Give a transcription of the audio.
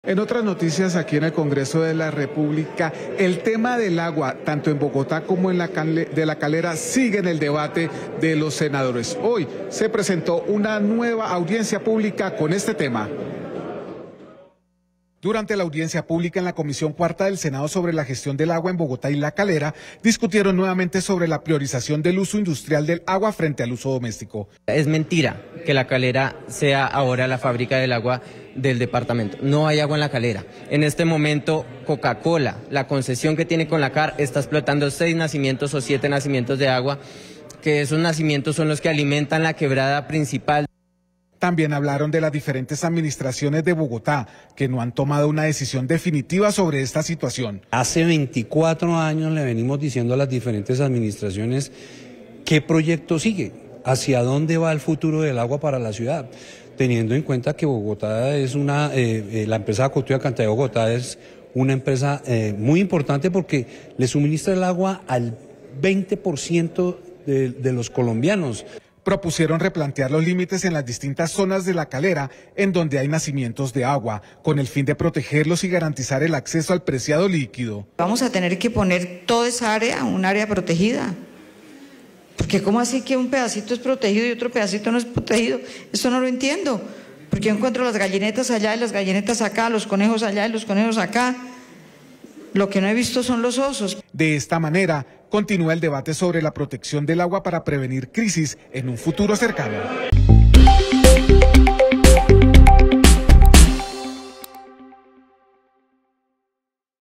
En otras noticias, aquí en el Congreso de la República, el tema del agua, tanto en Bogotá como en de la Calera, sigue en el debate de los senadores. Hoy se presentó una nueva audiencia pública con este tema. Durante la audiencia pública en la Comisión Cuarta del Senado sobre la gestión del agua en Bogotá y La Calera, discutieron nuevamente sobre la priorización del uso industrial del agua frente al uso doméstico. Es mentira que La Calera sea ahora la fábrica del agua del departamento. No hay agua en La Calera. En este momento, Coca-Cola, la concesión que tiene con la CAR, está explotando 6 nacimientos o 7 nacimientos de agua, que esos nacimientos son los que alimentan la quebrada principal. También hablaron de las diferentes administraciones de Bogotá, que no han tomado una decisión definitiva sobre esta situación. Hace 24 años le venimos diciendo a las diferentes administraciones qué proyecto sigue, hacia dónde va el futuro del agua para la ciudad, teniendo en cuenta que Bogotá es la empresa Acueducto y Alcantarillado de Bogotá es una empresa muy importante porque le suministra el agua al 20% de los colombianos. Propusieron replantear los límites en las distintas zonas de La Calera en donde hay nacimientos de agua, con el fin de protegerlos y garantizar el acceso al preciado líquido. Vamos a tener que poner toda esa área, un área protegida. Porque ¿cómo así que un pedacito es protegido y otro pedacito no es protegido? Esto no lo entiendo. Porque yo encuentro las gallinetas allá y las gallinetas acá, los conejos allá y los conejos acá. Lo que no he visto son los osos. De esta manera, continúa el debate sobre la protección del agua para prevenir crisis en un futuro cercano.